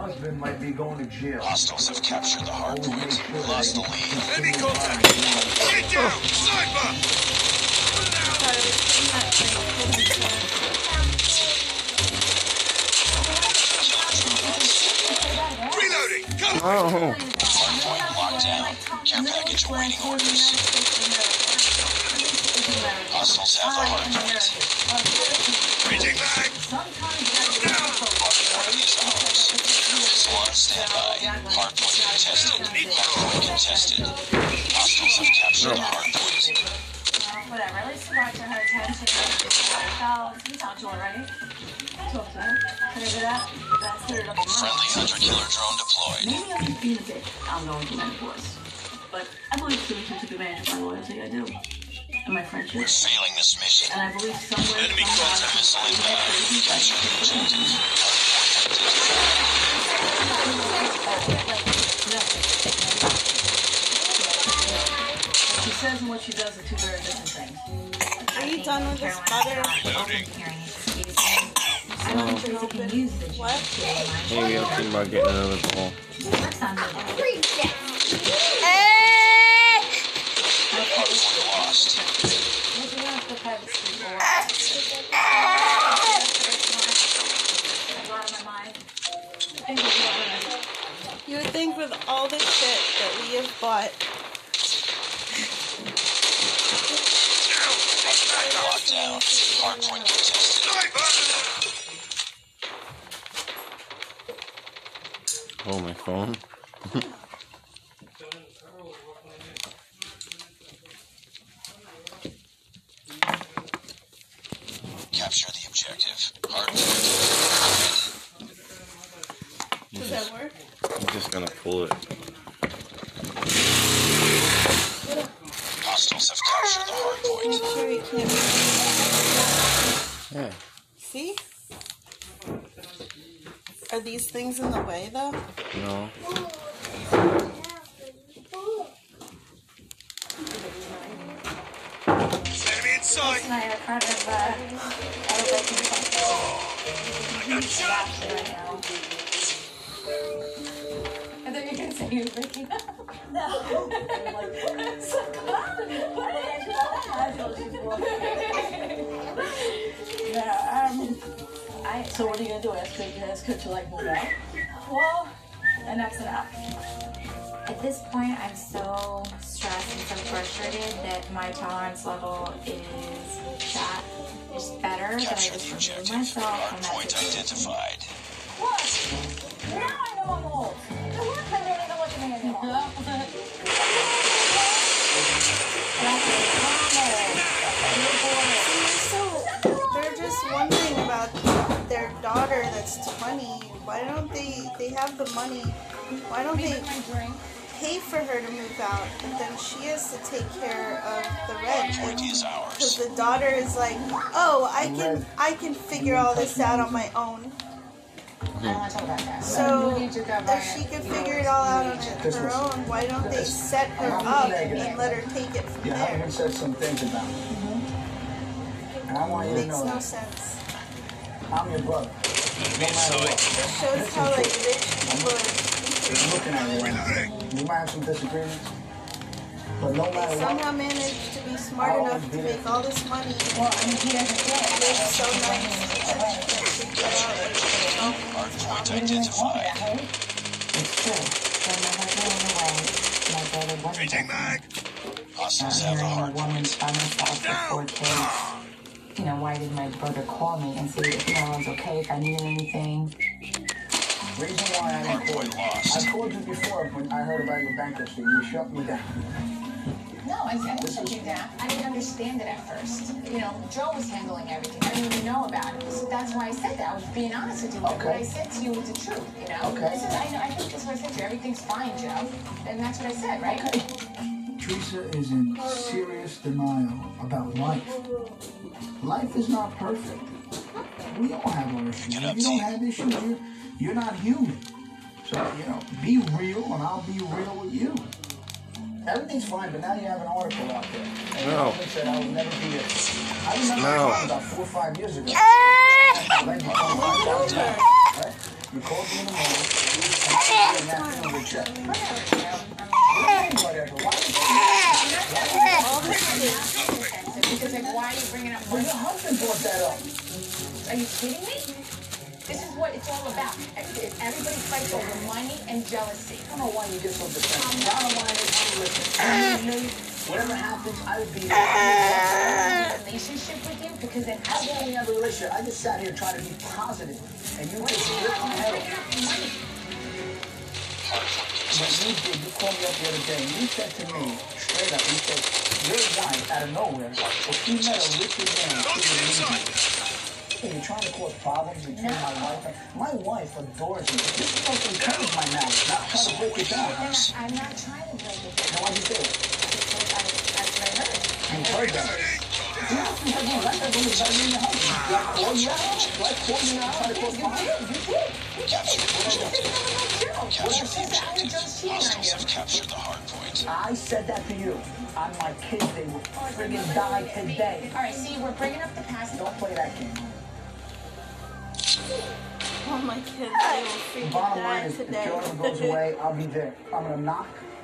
husband might be going to jail. Hostiles have captured the hard point. We lost the lead. Enemy contact! Get down! Sniper! Reloading! Come on! Hardpoint locked down. Care package awaiting orders. Hostiles have the hardpoint. Reaching back! Down! Hardpoint is ours. Missile on standby. Hardpoint contested. Hardpoint contested. Hostiles have captured the hardpoint. Whatever, at least you brought to her attention. You talked to her, right? Talked to her. Could I do that? That's clear looking. Friendly hunter-killer drone deployed. Maybe I'm confused that I'm going to menopause. But I believe Susan took advantage of my loyalty. I do. And my friendship. We're failing this mission. And I believe somewhere. Enemy contact missile inbound. Capture the objective. What she says and what she does are two very different things. Are you done with this butter? Reloading. I don't think you can use the What? Maybe I'm thinking about getting another ball. Hardpoint lost. You would think with all the shit that we have bought, Locked down. Hardpoint contested. Sniper! Oh, my phone. Capture the objective. Hardpoint. does that work? I'm just gonna pull it. Hostiles have captured the hardpoint. Sure, we can't. Yeah. See? Are these things in the way though? No. Enemy in sight! And I have kind of, I Got shot! right now. I thought you were going to say you were breaking up. No. It's like, what did you Yeah, So what are you gonna do? Ask her to like move out? well, enough's enough. At this point, I'm so stressed and so frustrated that my tolerance level is that it's better that I Capture just the remove objective. myself from that Hardpoint situation. identified. What? Now I know I'm old. The work I don't even look at me anymore. So they're just wondering about their daughter that's 20. Why don't they have the money? Why don't they pay for her to move out, but then she has to take care of the rent? Hardpoint is Because ours. the daughter is like, oh, I can figure all this out on my own. So if she can figure it all out on her own, why don't they set her up and let her take it from Yeah, I there? even said some things about it. And I want you to Makes know no that sense. I'm your brother. Enemy in sight! It shows how like rich people are. I'm looking at you. We might have some disagreements, but no matter They somehow what, managed to be smart enough to make all this money. Well, I mean, he doesn't get it. Live so nice that she can get out. Hardpoint identified. It's true. When my husband went away, my brother wasn't Reaching back! Hostiles have the hearing a woman hardpoint. by myself with 4 kids. You know, why did my brother call me and see if I was okay, if I needed anything? reason why I didn't call you. I called you before when I heard about your bankruptcy. You shut me down. No, I didn't shut you down. I didn't understand it at first. You know, Joe was handling everything. I didn't even know about it. So that's why I said that. I was being honest with you. Okay. What I said to you was the truth, you know? Okay. I think that's what I said to you. Everything's fine, Joe. And that's what I said, right? Okay. Teresa is in serious denial about life. Life is not perfect. We all have our issues. If you don't have issues, you're not human. So, be real and I'll be real with you. Everything's fine, but now you have an article out there. And No. you said I would never be it. I remember No. about 4 or 5 years ago. Right? You called me in the morning, and I was doing that thing with check. Whatever. Why Because like, why are you bringing up Well, money? your husband brought that up. Are you kidding me? This is what it's all about. Everybody fights over money and jealousy. I don't know why you get so defensive. I don't want to listen. Whatever happens, I will be there. Relationship with you because then I don't even have a relationship. I just sat here trying to be positive. And you just ripped my head off. But you did. You called me up the other day and you said to me, straight up, you said, your wife, out of nowhere, if she met a richer man, she would leave you. Hey, you're trying to cause problems between my wife and... My wife adores me. This is supposed to encourage my marriage, not try to break it down. I'm not trying to break it down. Then why'd you say it? That's what I heard. You heard that. You have no right to believe better than your husband. Do I call you out? Do I call you out? Try to cause problems? Capture the objective. Capture the objective. Hostiles have you. captured the hard point. I said that to you. On my kids, they will friggin' die today. All right, see, we're bringing up the past. Don't play that game. Oh, my kids, they will freaking Bottom die line is, if today. Jordan goes away, I'll be there. I'm gonna knock.